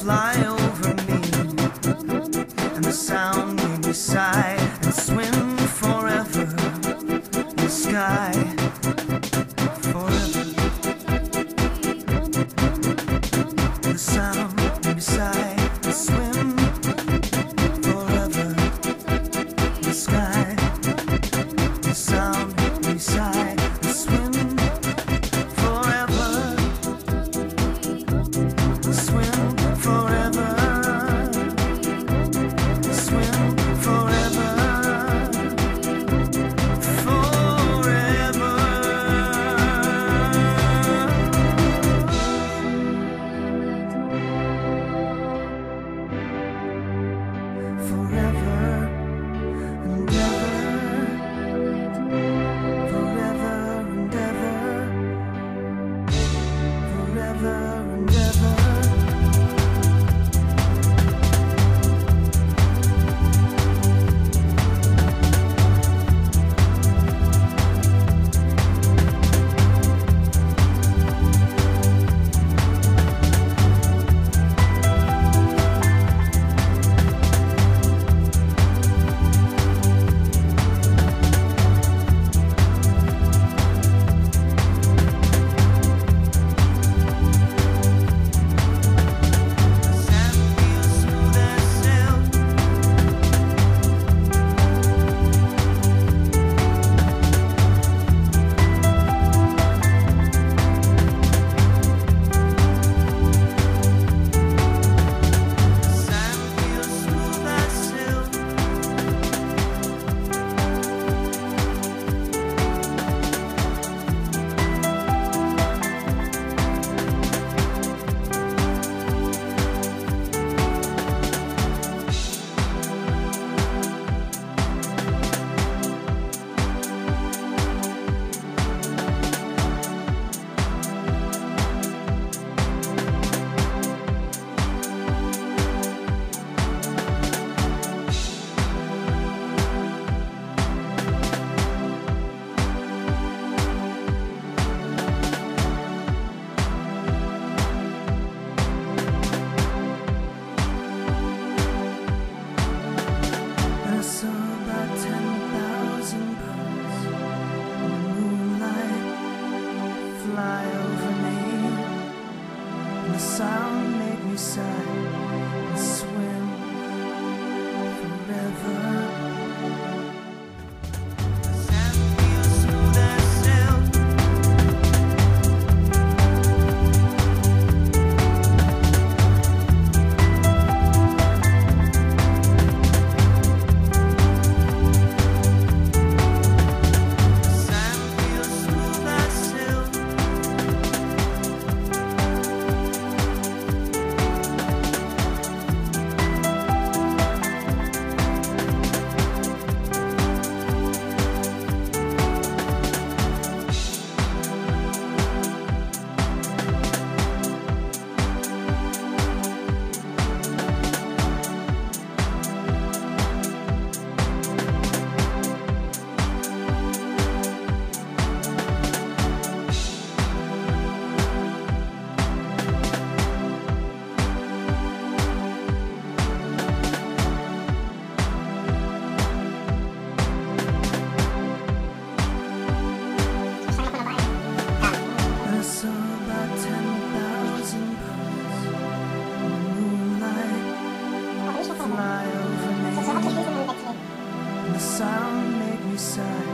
fly over me, and the sound made me sigh and swim forever in the sky. Forever. The sound made me sigh and swim forever in the sky. The sound made me sigh and swim forever. Swim forever. Swim forever. Forever. Forever and ever. Forever and ever. Forever and ever. I saw about 10,000 birds in the moonlight fly over me, and the sound made me sigh and swim forever. The sand feels smooth as silk. I saw about 10,000 birds in the moonlight fly over me, and the sound made me sigh